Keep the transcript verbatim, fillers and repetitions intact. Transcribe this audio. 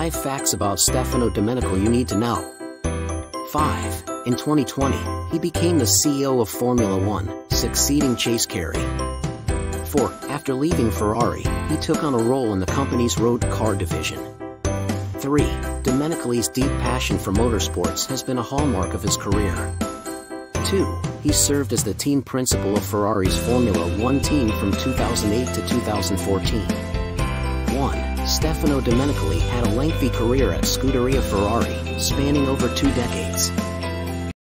five facts about Stefano Domenical you need to know. five. In twenty twenty, he became the C E O of Formula One, succeeding Chase Carey. four. After leaving Ferrari, he took on a role in the company's road car division. three. Domenical's deep passion for motorsports has been a hallmark of his career. two. He served as the team principal of Ferrari's Formula One team from two thousand eight to two thousand fourteen. one. Stefano Domenical had a lengthy career at Scuderia Ferrari, spanning over two decades.